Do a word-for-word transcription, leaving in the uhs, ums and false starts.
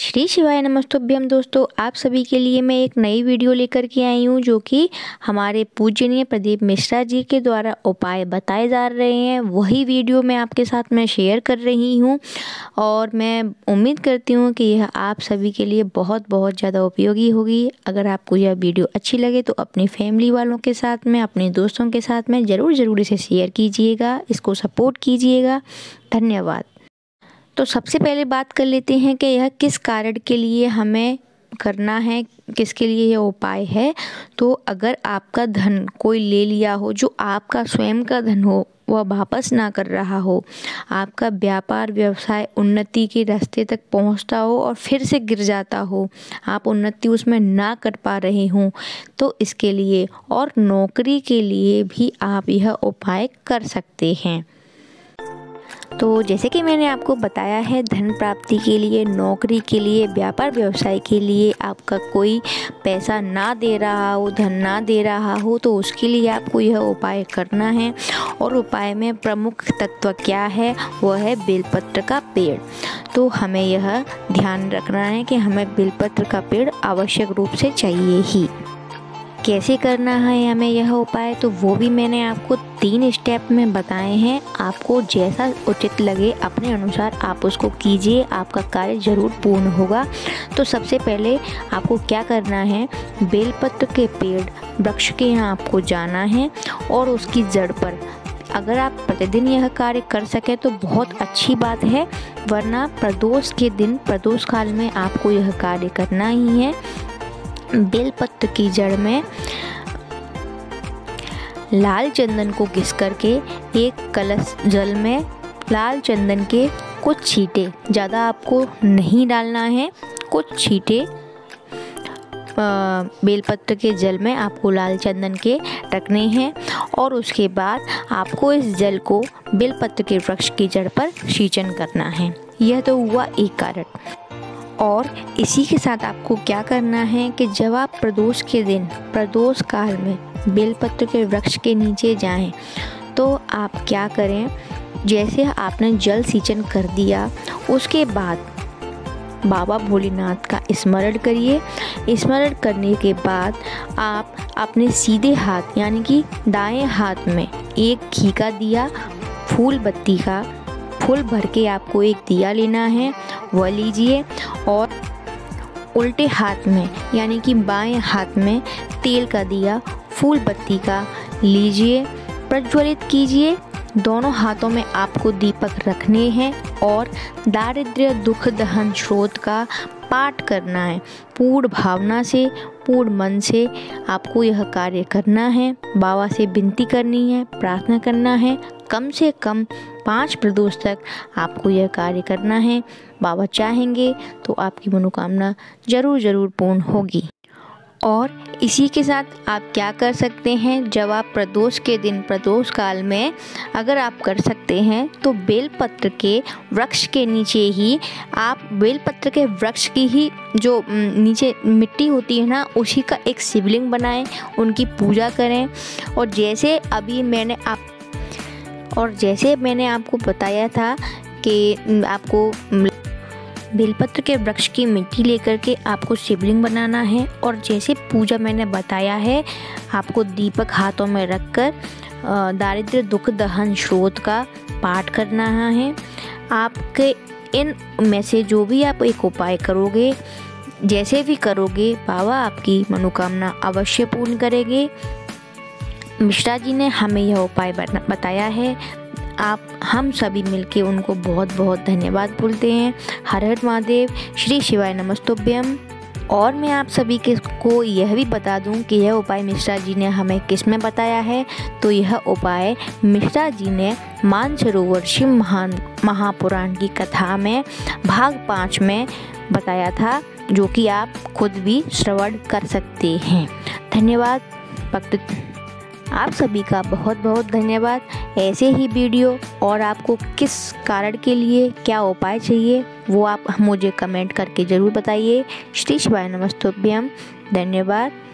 श्री शिवाय नमस्तुभ्यम। दोस्तों, आप सभी के लिए मैं एक नई वीडियो लेकर के आई हूँ, जो कि हमारे पूजनीय प्रदीप मिश्रा जी के द्वारा उपाय बताए जा रहे हैं। वही वीडियो मैं आपके साथ में शेयर कर रही हूँ और मैं उम्मीद करती हूँ कि यह आप सभी के लिए बहुत बहुत ज़्यादा उपयोगी होगी। अगर आपको यह वीडियो अच्छी लगे तो अपनी फैमिली वालों के साथ में, अपने दोस्तों के साथ में ज़रूर ज़रूर इसे शेयर कीजिएगा, इसको सपोर्ट कीजिएगा। धन्यवाद। तो सबसे पहले बात कर लेते हैं कि यह किस कारण के लिए हमें करना है, किसके लिए यह उपाय है। तो अगर आपका धन कोई ले लिया हो, जो आपका स्वयं का धन हो, वह वापस ना कर रहा हो, आपका व्यापार व्यवसाय उन्नति के रास्ते तक पहुंचता हो और फिर से गिर जाता हो, आप उन्नति उसमें ना कर पा रहे हों, तो इसके लिए और नौकरी के लिए भी आप यह उपाय कर सकते हैं। तो जैसे कि मैंने आपको बताया है, धन प्राप्ति के लिए, नौकरी के लिए, व्यापार व्यवसाय के लिए आपका कोई पैसा ना दे रहा हो, धन ना दे रहा हो, तो उसके लिए आपको यह उपाय करना है। और उपाय में प्रमुख तत्व क्या है, वह है बेलपत्र का पेड़। तो हमें यह ध्यान रखना है कि हमें बेलपत्र का पेड़ आवश्यक रूप से चाहिए ही। कैसे करना है हमें यह उपाय, तो वो भी मैंने आपको तीन स्टेप में बताए हैं। आपको जैसा उचित लगे अपने अनुसार आप उसको कीजिए, आपका कार्य ज़रूर पूर्ण होगा। तो सबसे पहले आपको क्या करना है, बेलपत्र के पेड़ वृक्ष के यहाँ आपको जाना है और उसकी जड़ पर, अगर आप प्रतिदिन यह कार्य कर सकें तो बहुत अच्छी बात है, वरना प्रदोष के दिन, प्रदोष काल में आपको यह कार्य करना ही है। बेलपत्र की जड़ में लाल चंदन को घिस करके एक कलश जल में लाल चंदन के कुछ छींटे, ज़्यादा आपको नहीं डालना है, कुछ छींटे बेलपत्र के जल में आपको लाल चंदन के रखने हैं। और उसके बाद आपको इस जल को बेलपत्र के वृक्ष की जड़ पर सिंचन करना है। यह तो हुआ एक कारण। और इसी के साथ आपको क्या करना है कि जब आप प्रदोष के दिन, प्रदोष काल में बेलपत्र के वृक्ष के नीचे जाएं, तो आप क्या करें, जैसे आपने जल सिंचन कर दिया, उसके बाद बाबा भोलेनाथ का स्मरण करिए। स्मरण करने के बाद आप अपने सीधे हाथ यानी कि दाएं हाथ में एक घी का दिया, फूल बत्ती का फूल भर के आपको एक दिया लेना है, वह लीजिए। और उल्टे हाथ में यानी कि बाएं हाथ में तेल का दिया, फूल बत्ती का लीजिए, प्रज्वलित कीजिए। दोनों हाथों में आपको दीपक रखने हैं और दारिद्र्य दुख दहन स्रोत का पाठ करना है। पूर्ण भावना से, पूर्ण मन से आपको यह कार्य करना है। बाबा से विनती करनी है, प्रार्थना करना है। कम से कम पाँच प्रदोष तक आपको यह कार्य करना है। बाबा चाहेंगे तो आपकी मनोकामना ज़रूर ज़रूर पूर्ण होगी। और इसी के साथ आप क्या कर सकते हैं, जब आप प्रदोष के दिन, प्रदोष काल में अगर आप कर सकते हैं तो बेलपत्र के वृक्ष के नीचे ही आप बेलपत्र के वृक्ष की ही जो नीचे मिट्टी होती है ना, उसी का एक शिवलिंग बनाएं, उनकी पूजा करें। और जैसे अभी मैंने आप और जैसे मैंने आपको बताया था कि आपको बेलपत्र के वृक्ष की मिट्टी लेकर के आपको शिवलिंग बनाना है। और जैसे पूजा मैंने बताया है, आपको दीपक हाथों में रखकर दारिद्र्य दुख दहन स्रोत का पाठ करना है। आपके इन में से जो भी आप एक उपाय करोगे, जैसे भी करोगे, बाबा आपकी मनोकामना अवश्य पूर्ण करेंगे। मिश्रा जी ने हमें यह उपाय बताया है, आप हम सभी मिलके उनको बहुत बहुत धन्यवाद बोलते हैं। हर हर महादेव, श्री शिवाय नमस्तुभ्यम। और मैं आप सभी के को यह भी बता दूं कि यह उपाय मिश्रा जी ने हमें किस में बताया है। तो यह उपाय मिश्रा जी ने मानसरोवर शिव महान महापुराण की कथा में भाग पाँच में बताया था, जो कि आप खुद भी श्रवण कर सकते हैं। धन्यवाद भक्त, आप सभी का बहुत बहुत धन्यवाद। ऐसे ही वीडियो और आपको किस कारण के लिए क्या उपाय चाहिए, वो आप मुझे कमेंट करके ज़रूर बताइए। श्री शिवाय नमस्तुभ्यम। धन्यवाद।